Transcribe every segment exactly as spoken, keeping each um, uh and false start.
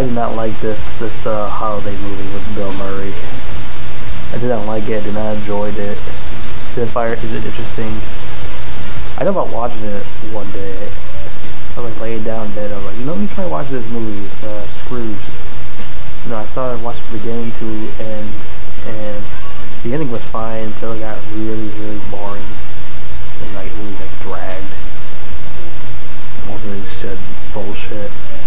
I did not like this this uh, holiday movie with Bill Murray. I did not like it. I did not enjoy it. Is it fire? Is it interesting? I thought about watching it one day. I was like laying down in bed. I was like, you know, let me try watching this movie, uh, Scrooge. You know, I started watching the beginning to end, and the ending was fine until it got really, really boring, and like it really like dragged. Most of this shit bullshit.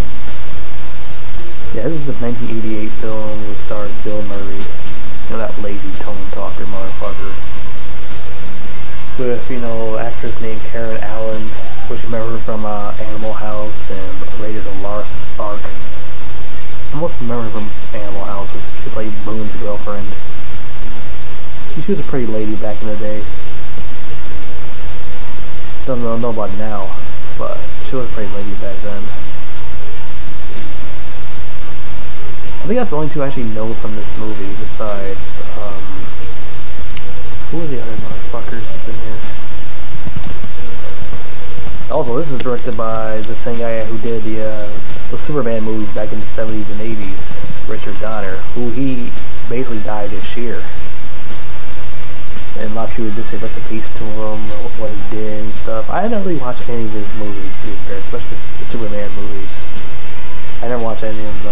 Yeah, this is a nineteen eighty-eight film which stars Bill Murray. You know, that lazy tone talker motherfucker. With, you know, actress named Karen Allen, which you remember from uh, Animal House and Raiders of the Lost Ark. I most remember her from Animal House, which she played Boone's girlfriend. She was a pretty lady back in the day. Don't know, know about now, but she was a pretty lady back then. I think that's the only two I actually know from this movie, besides, um, who are the other motherfuckers that's in here? Also, this is directed by the same guy who did the, uh, the Superman movies back in the seventies and eighties, Richard Donner, who he basically died this year. And a lot of people just say rest in peace to him, what he did and stuff. I never really watched any of his movies, to be fair, especially the Superman movies. I never watched any of them.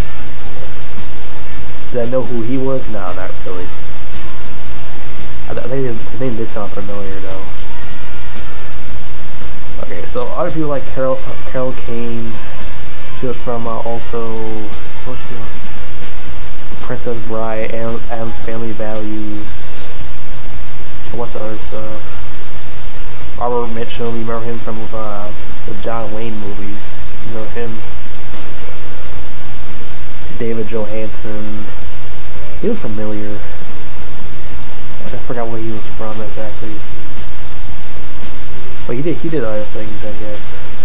Did I know who he was? No, not really. I, I think his name did sound familiar, though. Okay, so other people like Carol, uh, Carol Kane. She was from uh, also, what's she on? Princess Bride, Adam, Adam's Family Values. What's the other stuff? Robert Mitchum, you remember him from uh, the John Wayne movies. You know him. David Johansen. He was familiar. I forgot where he was from exactly. But he did he did other things, I guess.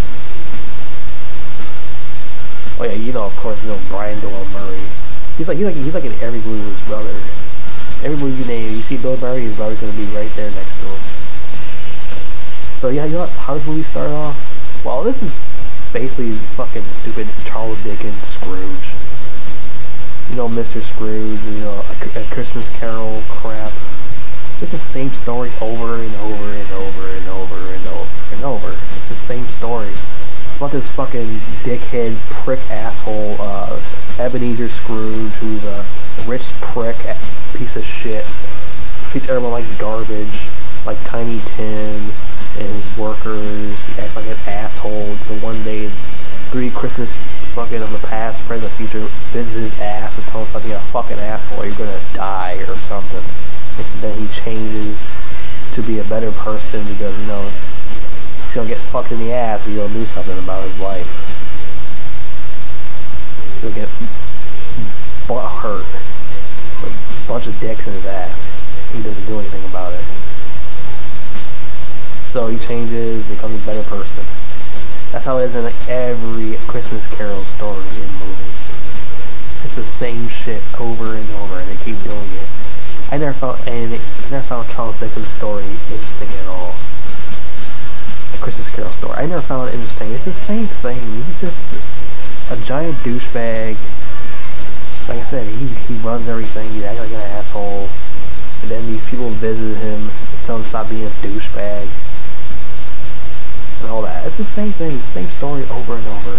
Oh yeah, you know, of course, you know Brian Doyle Murray. He's like he's like he's like in every movie with his brother. Every movie you name, you see Bill Murray, his brother's gonna be right there next to him. So yeah, you know how this movie started off? Well, this is basically fucking stupid Charles Dickens Scrooge. You know, Mister Scrooge, you know, a, a Christmas Carol crap. It's the same story over and over and over and over and over and over. It's the same story. It's about this fucking dickhead, prick asshole, uh, Ebenezer Scrooge, who's a rich prick, piece of shit. Treats everyone like garbage, like Tiny Tim and his workers. He acts like an asshole. So one day, three Christmas fucking of the past, present, future, visits his ass and tells him something, a fucking asshole, you're gonna die or something. And then he changes to be a better person because, you know, he's gonna get fucked in the ass and he'll do something about his life. He'll get butt hurt with a bunch of dicks in his ass. He doesn't do anything about it. So he changes, becomes a better person. That's how it is in like every Christmas Carol story in movies. It's the same shit over and over, and they keep doing it. I never found anything. I never found Charles Dickens' story interesting at all. A Christmas Carol story. I never found it interesting. It's the same thing. He's just a giant douchebag. Like I said, he he runs everything. He acts like an asshole. And then these people visit him, tell him to stop being a douchebag. And all that. It's the same thing, the same story over and over.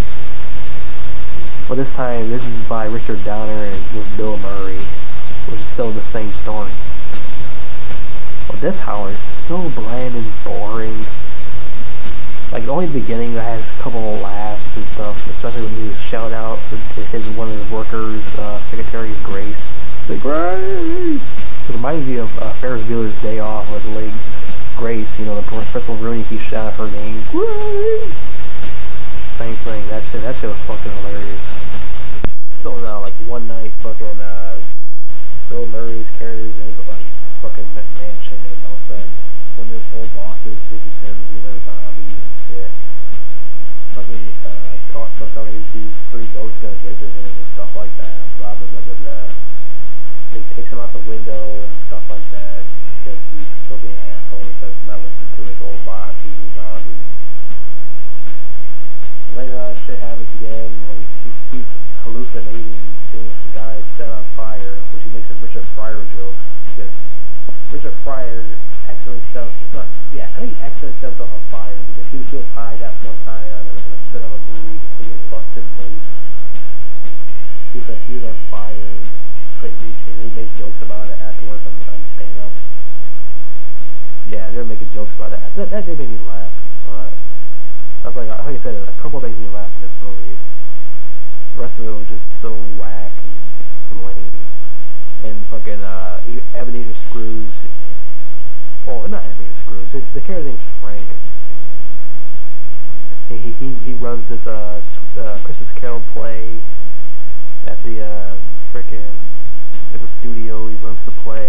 But this time, this is by Richard Donner and with Bill Murray, which is still the same story. But this, however, is so bland and boring. Like, the only beginning that has a couple of laughs and stuff, especially when he was shout out to his one of his workers, uh, Secretary Grace. Like, Grace! It reminds me of uh, Ferris Bueller's Day Off with Lady Grace, you know, the Principal Rooney, he shouted her name. Grace! Same thing, that shit, that shit was fucking hilarious. So now, like, one night, fucking, uh, Bill Murray's character's in his, like, fucking mansion, and all of a sudden, one of his old bosses visits him, you know, zombie and shit. Fucking, uh, talks about how these three ghosts gonna visit him and stuff like that, blah, blah, blah, blah, blah. He takes him out the window and stuff like that, because he's still being an asshole because he's not listening to his old boss, who's a zombie. And later on, shit happens again, like, he, he's fascinating seeing some guy set on fire, which he makes a Richard Pryor joke. Because Richard Pryor accidentally set, not, yeah, I think he accidentally set himself on fire because he was so high that one time on a, on a set of a movie to get busted loose. He was, like, he was on fire, but he, and he made jokes about it afterwards on, on stand-up. Yeah, they were making jokes about it. That, that did make me laugh. But I was like, like I said, a couple of things made me laugh in this movie. The rest of it was just so whack and lame. And fucking uh, Ebenezer Scrooge. Oh, not Ebenezer Scrooge. The, the character's name's Frank. He he he runs this uh, uh Christmas Carol play at the uh frickin' at the studio. He runs the play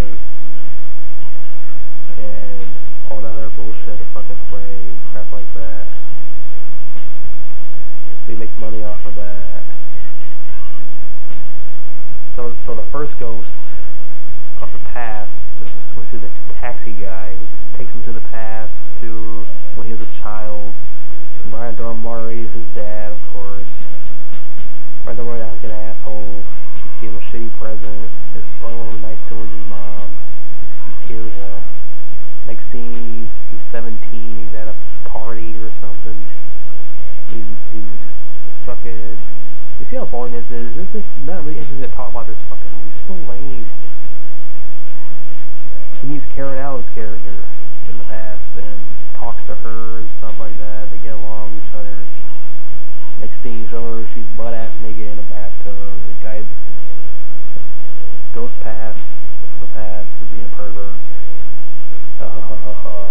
and all that other bullshit, the fucking play, crap like that. So he makes money off of that. So, so the first ghost of the past, which is the taxi guy, takes him to the past to when he was a child. Brian Doyle Murray is his dad, of course. Brian Doyle Murray is like an asshole. He gave him a shitty present. His one was nice to his mom. He tears up. Next scene, he's, he's seventeen. He's at a party or something. He, he's fucking. You see how boring this is? This is not really interesting to talk about this fucking movie. It's so lame. He meets Karen Allen's character in the past and talks to her and stuff like that. They get along with each other. Next scene, show her she's butt ass naked in a bathtub. The guy goes past the past to being a pervert. Uh,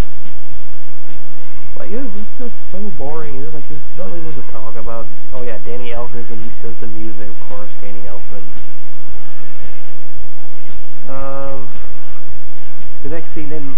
like it was just so boring. It was like there's nothing to talk about. Oh yeah, Danny Elfman does the music, of course. Danny Elfman. Um, the next scene then,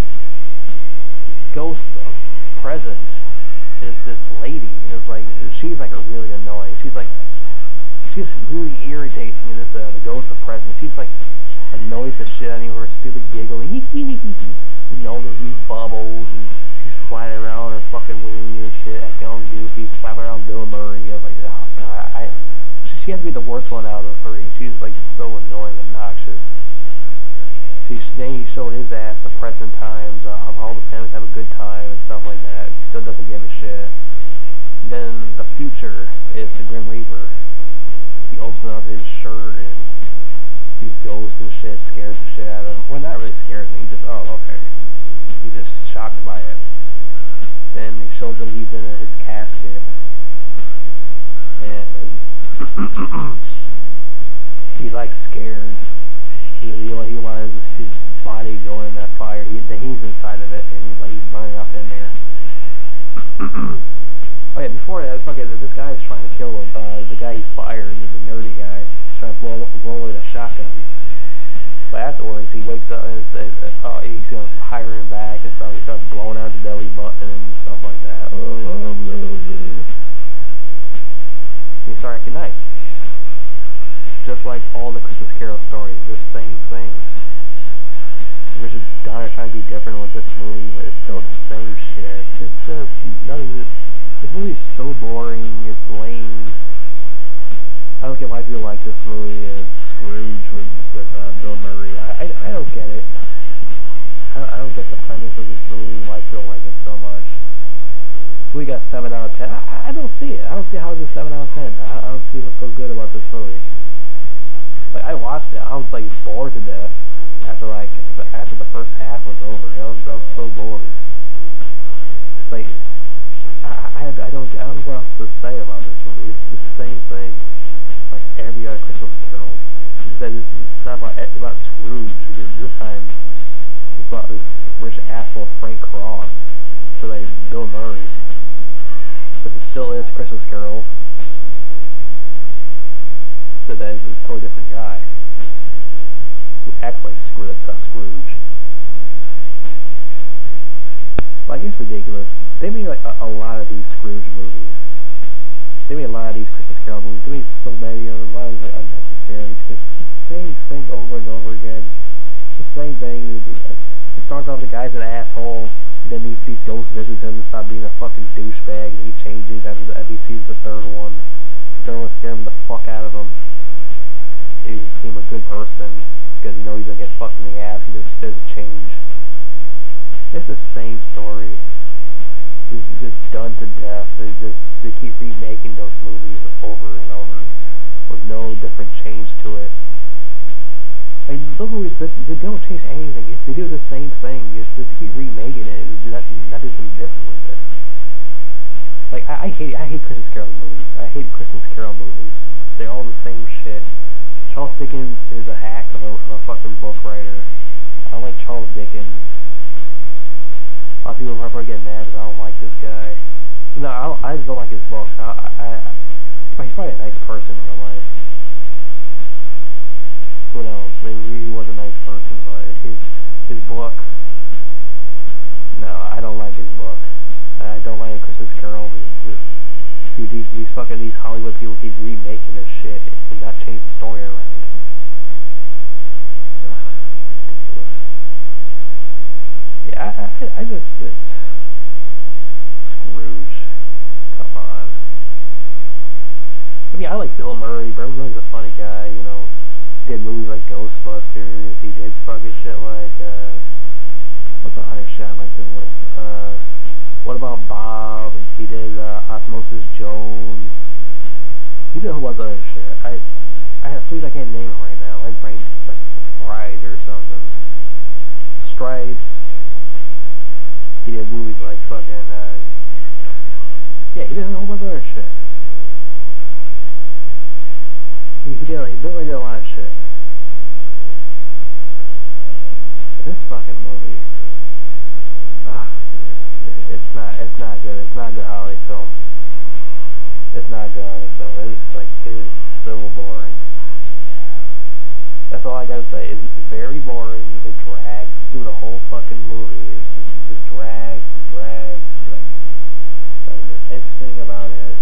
Ghost of Present is this lady. It's like she's like really annoying. She's like she's really irritating. This uh, the Ghost of Present. She's like annoys the shit out of me with her stupid giggling. You know, there's these bubbles and she's flying around her fucking wings and shit, acting all goofy, slapping around Bill Murray. I was like, oh god, I, she has to be the worst one out of the three. She's like so annoying and obnoxious. She's, then you show his ass the present times, uh, how all the families have a good time and stuff like that. He still doesn't give a shit. Then the future is the Grim Reaper. He opens up his shirt and these ghosts and shit scares the shit out of him. Well, not really scares him. He just, oh, okay. He's just shocked by it. Then he shows him he's in his casket. And he's like scared. He, he, he wants his body going in that fire. He, then he's inside of it, and he's like he's burning up in there. Oh yeah, before that, fucking this guy is trying to kill him. Uh, the guy he fired, the nerdy guy, he's trying to blow, blow away the shotgun. But afterwards, he wakes up and says, "Oh, he's gonna hire him back and stuff." He starts blowing out the belly button and stuff like that. Oh, he starts acting nice. Just like all the Christmas Carol stories, the same thing. Richard Donner trying to be different with this movie, but it's still the same shit. It's just nothing. This movie's so boring. It's lame. I don't get why people like this movie. It's Scrooge with, with uh, Bill Murray. I, I I don't get it. I don't, I don't get the premise of this movie. Why people like it so much. We got seven out of ten. I, I don't see it. I don't see how it's a seven out of ten. I, I don't see what's so good about this movie. Like I watched it, I was like bored to death after like after the first half was over. I was, I was so bored. Like I, I I don't I don't know what else to say about this movie. It's the same thing like every other Christmas Carol. It's that it's not about it's about Scrooge because this time it's about this rich asshole Frank Cross, so like Bill Murray, but it still is Christmas Carol. So that is a totally different guy who acts like Scrooge. Uh, Scrooge. Like it's ridiculous. They made like a, a lot of these Scrooge movies. They made a lot of these Christmas Carol movies. They made so many of them. A lot of them like, unnecessary. It's just the same thing over and over again. The same thing. It starts off the guy's an asshole. Then these these ghosts visit him to stop being a fucking douchebag, and he changes as, as he sees the third one. The third one scares him the fuck out of became a good person because you know he's gonna get fucked in the ass and just doesn't change. It's the same story. It's just done to death. It's just they keep remaking those movies over and over with no different change to it. Like those movies, they, they don't change anything. They do the same thing. It's just keep remaking it. It's not not do something different with it. Like I, I hate I hate Christmas Carol movies. I hate Christmas Carol movies. They're all the same shit. Charles Dickens is a hack of a, of a fucking book writer. I don't like Charles Dickens. A lot of people probably get mad that I don't like this guy. No, I, don't, I just don't like his books. I, I, I, he's probably a nice person in real life. Who knows? Maybe he was a nice person, but his his book. No, I don't like his book. I don't like Christmas Carol. These, these, these fucking these Hollywood people keep remaking this shit and not change the story around. Yeah, I, I, I just it, Scrooge. Come on. I mean, I like Bill Murray. Bill Murray's a funny guy. You know, he did movies like Ghostbusters. He did fucking shit like uh, what's the other shit I like him with? Uh, what about Bob? He did uh, Osmosis Jones. He did a whole bunch of other shit. I I have three I can't name them right now. My brain's like fried or something. Stripes. He did movies like fucking, uh, yeah, he did a whole bunch of other shit. He, he did, he really did a lot of shit. But this fucking movie, ah, it's not, it's not good. It's not a good holiday film. It's not a good holiday film. It's like, it is so boring. That's all I gotta say. It's very boring. It drags through the whole fucking movie. It's just drags and drags. Like, nothing interesting about it.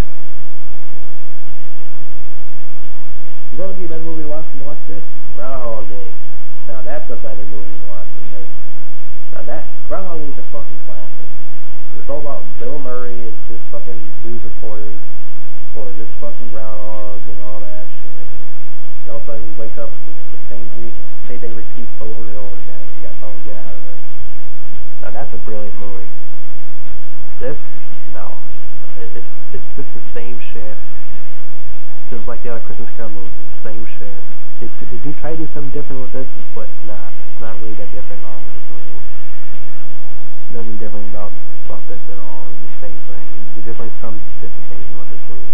You know what would be a better movie to watch than to watch this? Groundhog Day. Now that's a better movie to watch than this. Now that, Groundhog Day is a fucking classic. It's all about Bill Murray and this fucking news reporter for this fucking groundhog and all that shit. And all of a sudden you wake up with the same day, same day repeats over and over again. You got to get out of it. Now that's a brilliant movie. This, no. It, it's it's just the same shit. Just like the other Christmas Carol movies, it's the same shit. They, they do try to do something different with this, but it's not. It's not really that different at all with this movie. Nothing different about, about this at all. It's the same thing. The different some different things about this movie.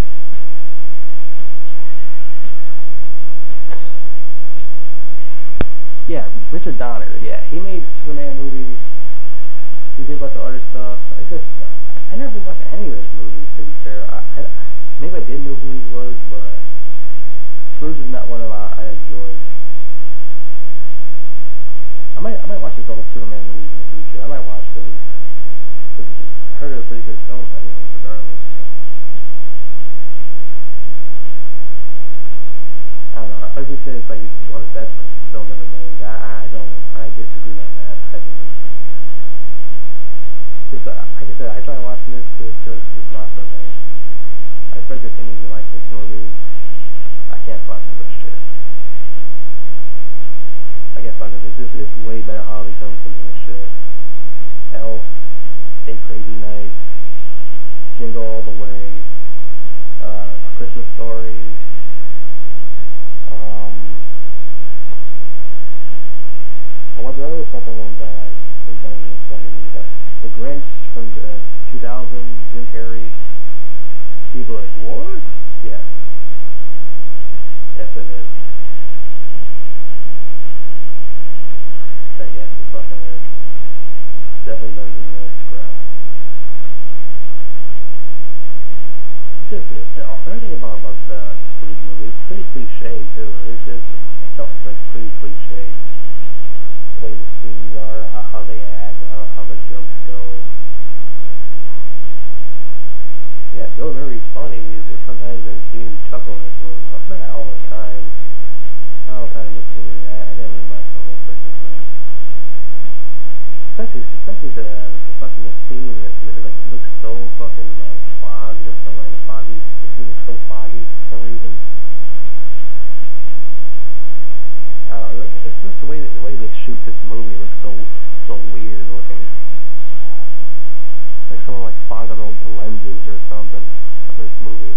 Yeah, Richard Donner. Yeah, he made Superman movies. He did a bunch of other stuff. I just, I never watched any of his movies, to be fair. I, I, maybe I did know who he was, but Scrooge is not one of I, I enjoyed. I might, I might watch his old Superman movies in the future. I might watch those. I heard they're pretty good films anyway, regardless. I don't know. I would say it's like one of the best films ever made. I, I don't. I disagree on that. I think it's, uh, like I said, I tried watching this because it's not for me. I expect your opinions you like this movie. I can't fuck with this shit. I can't fuck with this. This is way better holiday films than this shit. Elf, Eight Crazy Nights, Jingle All the Way, uh, A Christmas Story. Um, what was the other fucking ones I like? The Grinch from the two thousand, Jim Carrey. People are like, what? Yes. Yes, it is. But yes, it fucking is. Definitely better than this crap. Just, it, it, everything about, about the Scrooge movie, it's pretty cliche too. It's just, it felt like pretty cliche. The way the scenes are, how, how they act, how, how the jokes go. Yeah, Bill Murray's funny. Sometimes I see him chuckle in this movie. Not all the time. Not all the time in this movie. I, I didn't really like the whole freaking thing. Especially, especially the, the fucking the scene. It, it, it, like, it looks so fucking like fogged or something like foggy. The scene is so foggy for some reason. just the way that, the way they shoot this movie looks so so weird looking. Like someone like fogged up the lenses or something of this movie.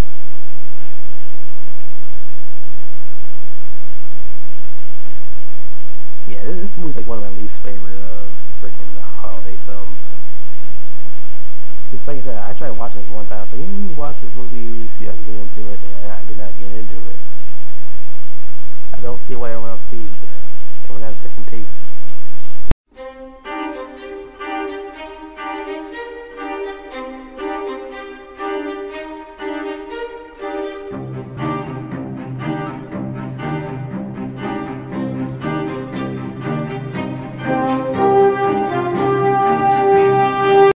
Yeah, this, this movie's like one of my least favorite uh, freaking holiday films. It's like I said, I tried watching this one time. I was like,